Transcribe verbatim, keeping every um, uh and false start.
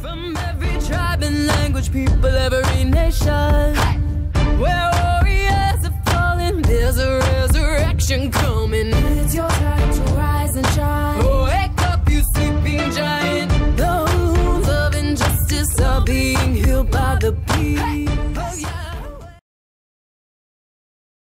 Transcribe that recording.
From every tribe and language, people, every nation, where warriors are falling, there's a resurrection coming. It's your time to rise and shine. Wake up, you sleeping giant. The wounds of injustice are being healed by the peace.